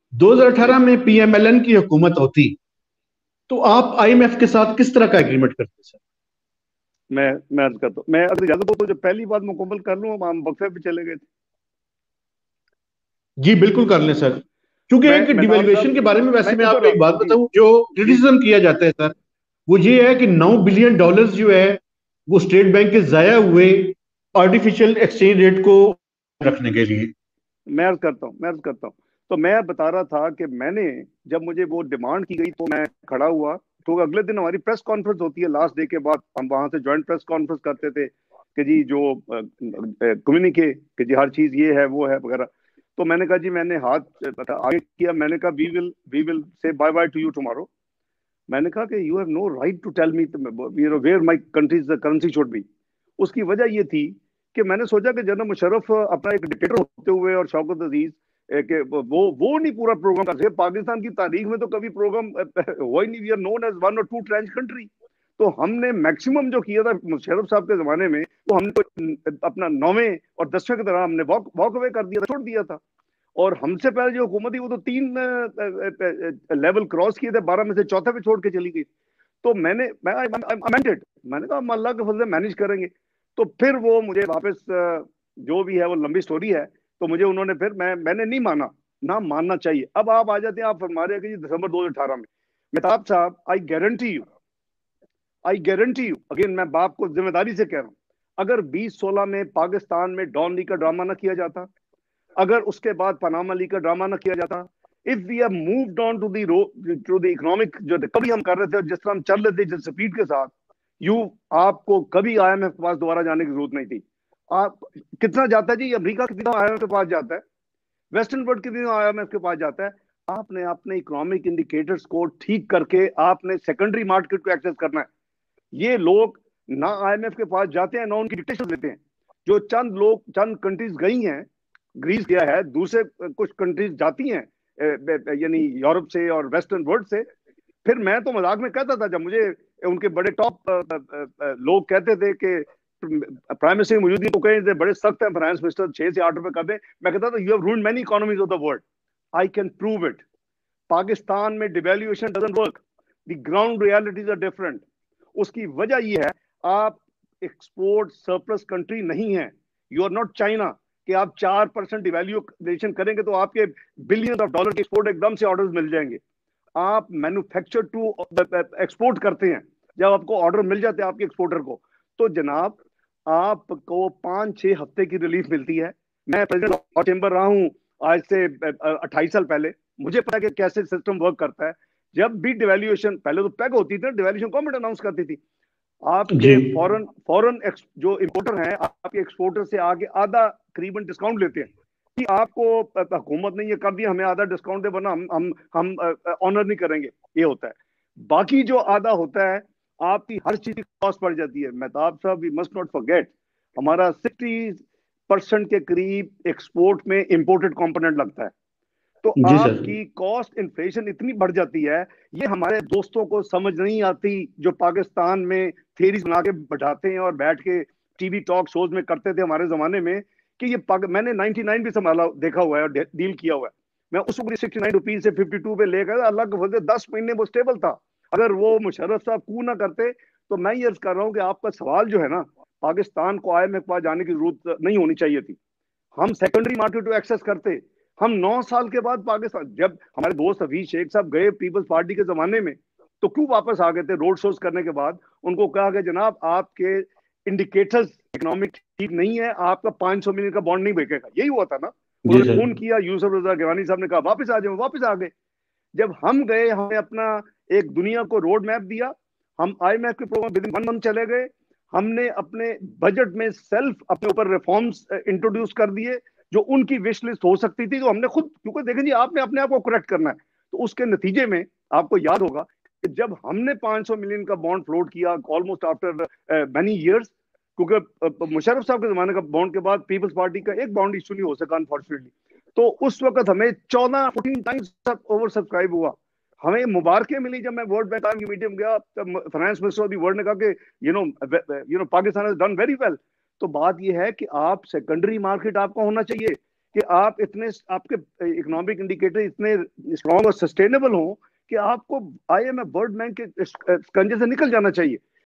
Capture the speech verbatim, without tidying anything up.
दो हज़ार अठारह में पीएमएलएन की हुकूमत होती तो आप आईएमएफ के साथ किस तरह का एग्रीमेंट करते सर? मैं मैं अर्ज करता हूँ, मैं अगर इजाजत हो तो जो पहली बात मुकम्मल कर लूँ, हम वक्फे पे चले गए थे। जी बिल्कुल कर लें सर, क्योंकि मैं एक मेहताब डिवेल्युएशन साहब, के बारे में मैं वैसे मैं क्यों कर आपको रहा एक बात हूँ? जी बताऊं, जो जी क्रिटिसिज्म किया जाता है सर, वो ये है कि नौ बिलियन डॉलर्स जो है वो स्टेट बैंक के जाया हुए आर्टिफिशियल एक्सचेंज रेट को रखने के लिए। मैं अर्ज करता हूँ मैं अर्ज करता हूँ तो मैं बता रहा था कि मैंने, जब मुझे वो डिमांड की गई तो मैं खड़ा हुआ। तो अगले दिन हमारी प्रेस कॉन्फ्रेंस होती है लास्ट डे के बाद, हम वहां से ज्वाइंट प्रेस कॉन्फ्रेंस करते थे कि जी जो कम्युनिके कि जी हर चीज ये है वो है वगैरह। तो मैंने कहा जी, मैंने हाथ अ, आगे किया, मैंने कहा we will we will see bye bye to you tomorrow. मैंने कहा कि you have no right to tell me you know where my country's currency should be. उसकी वजह ये थी कि मैंने सोचा कि जनरल मुशर्रफ अपना एक डिक्टेटर होते हुए और शौकत अजीज ए, के वो वो नहीं पूरा प्रोग्राम कर सके। पाकिस्तान की तारीख में तो कभी प्रोग्राम हुआ ही नहीं। We are known as one और टू ट्रेंच कंट्री। तो हमने मैक्सिमम जो किया था मुशर्रफ साहब के जमाने में, वो हमने कोई अपना नौवें और दसवें की तरह हमने वॉक वॉक अवे कर दिया था, छोड़ दिया था। और हमसे पहले जो हुकूमत थी वो तो तीन लेवल क्रॉस किए थे, बारह में से चौथे पे छोड़ के चली गई। तो मैंने मैं अमेंडेड, मैंने कहा हम अल्लाह के फजल से मैनेज करेंगे। तो फिर वो मुझे वापस अ, जो भी है वो लंबी स्टोरी है। तो मुझे उन्होंने फिर मैं मैंने नहीं माना, ना मानना चाहिए। अब आप आ जाते हैं, आप फरमा रहे हैं कि जी दिसंबर दो हज़ार अठारह में। मेहताब साहब, I guarantee you, I guarantee you again, मैं बाप को जिम्मेदारी से कह रहा हूं, अगर बीस सोलह में पाकिस्तान में डॉन ली का ड्रामा ना किया जाता, अगर उसके बाद पनामा लीग का ड्रामा ना किया जाता, if we have moved on to the two the economic जो कभी हम कर रहे थे और जिस तरह हम चल रहे थे जिस स्पीड के साथ, यू आपको कभी आईएमएफ के पास दोबारा जाने की जरूरत नहीं थी। आप कितना जाता है जी, अमेरिका कितना आईएमएफ के पास जाता है, वेस्टर्न वर्ल्ड कितना आईएमएफ के पास जाता है। आपने अपने इकोनॉमिक इंडिकेटर्स को ठीक करके आपने सेकेंडरी मार्केट को एक्सेस करना है। ये लोग ना आईएमएफ के पास जाते हैं ना उनकी डिक्टेशन लेते हैं। जो चंद लोग चंद कंट्रीज गई हैं, ग्रीस गया है, दूसरे कुछ कंट्रीज जाती हैं यानी यूरोप से और वेस्टर्न वर्ल्ड से। फिर मैं तो मजाक में कहता था, जब मुझे उनके बड़े टॉप लोग कहते थे कि प्राइम मिनिस्टर मौजूद तो कहीं थे बड़े सख्त हैं फाइनेंस मिनिस्टर, छह से आठ रुपए कर दें, मैं कहता था you have ruled many economies of the world, I can prove it. Pakistan में devaluation doesn't work, the ground realities are different. उसकी वजह यह है, आप एक्सपोर्ट सरप्लस कंट्री नहीं है। यू आर नॉट चाइना कि आप चार परसेंट डिवेल्यूएशन करेंगे तो आपके बिलियन ऑफ डॉलर के एक्सपोर्ट एकदम से ऑर्डर्स मिल जाएंगे। आप मैन्युफैक्चर टू एक्सपोर्ट करते हैं। जब आपको ऑर्डर मिल जाते हैं आपके एक्सपोर्टर को, तो जनाब आपको पांच छह हफ्ते की रिलीफ मिलती है। मैं प्रेसिडेंट ऑफ चेंबर रहा हूं आज से अट्ठाईस साल पहले, मुझे पता है कि कैसे सिस्टम वर्क करता है। जब भी डिवेल्यूएशन, पहले तो पैग होती थी, डिवेल्यूएशन गवर्नमेंट अनाउंस करती थी। जी आपके फॉरेन फॉरेन जो इंपोर्टर हैं, आपके एक्सपोर्टर से आगे आधा करीबन डिस्काउंट लेते हैं कि आपको हुकूमत ने ये कर दिया, हमें आधा डिस्काउंट दे वरना हम हम हम ऑनर नहीं करेंगे। ये होता है। बाकी जो आधा होता है, आपकी हर चीज की कॉस्ट पड़ जाती है। मेहताब साहब, वी मस्ट नॉट फॉरगेट, हमारा सिक्सटी परसेंट के करीब एक्सपोर्ट में इंपोर्टेड कंपोनेंट लगता है। तो जी सर। आपकी कॉस्ट इन्फ्लेशन इतनी बढ़ जाती है, ये हमारे दोस्तों को समझ नहीं आती जो पाकिस्तान में थेरीज बना के बैठाते हैं और बैठ के टीवी टॉक शोज में करते थे हमारे जमाने में कि ये मैंने नाइनटी नाइन भी संभाला देखा हुआ है और डील किया हुआ है। मैं उस वक्त सिक्सटी नाइन रुपीज से फिफ्टी टू पे लेकर अल्लाह के फजल दस महीने वो स्टेबल था। अगर वो मुशर्रफ साहब कू ना करते, तो मैं ये अर्ज कर रहा हूँ कि आपका सवाल जो है ना, पाकिस्तान को आईएमएफ के पास जाने की जरूरत नहीं होनी चाहिए थी। हम सेकेंडरी मार्केट को एक्सेस करते। हम नौ साल के बाद पाकिस्तान, जब हमारे दोस्त हफीज शेख साहब गए पीपल्स पार्टी के जमाने में, तो क्यों वापस आ गए थे रोड शोज करने के बाद? उनको कहा कि जनाब आपके इंडिकेटर्स इकोनॉमिक ठीक नहीं है, आपका पांच सौ मिलियन का बॉन्ड नहीं बिकेगा। यही हुआ था ना। जी उन्होंने सर। फोन किया, यूसुफ रजा गिलानी साहब ने कहा वापस आ जाओ, वापस आ गए। जब हम गए, हमने अपना एक दुनिया को रोड मैप दिया। हम आईएमएफ के program within one month चले गए। हमने अपने बजट में सेल्फ अपने ऊपर रिफॉर्म्स इंट्रोड्यूस कर दिए जो उनकी विश लिस्ट हो सकती थी, तो हमने खुद, क्योंकि देखें जी आपने अपने आप को करेक्ट करना है। तो उसके नतीजे में आपको याद होगा कि जब हमने पांच सौ मिलियन का बॉन्ड फ्लोट किया ऑलमोस्ट आफ्टर मैनी ईयर्स, क्योंकि मुशर्रफ साहब के जमाने का बॉन्ड के बाद पीपल्स पार्टी का एक बॉन्ड इशू नहीं हो सका अनफॉर्चुनेटली। तो उस वक्त हमें चौदह फोर्टीन टाइम्स ओवर सब्सक्राइब हुआ। हमें मुबारकें मिली। जब मैं वर्ल्ड बैंक की मीटिंग में गया, तब finance minister of the world ने कहा कि you know you know Pakistan has done very well. तो बात यह है कि आप सेकेंडरी मार्केट आपका होना चाहिए कि आप इतने, आपके इकोनॉमिक इंडिकेटर इतने स्ट्रॉन्ग और सस्टेनेबल हों कि आपको आईएमएफ वर्ल्ड बैंक के स्कंजे से निकल जाना चाहिए।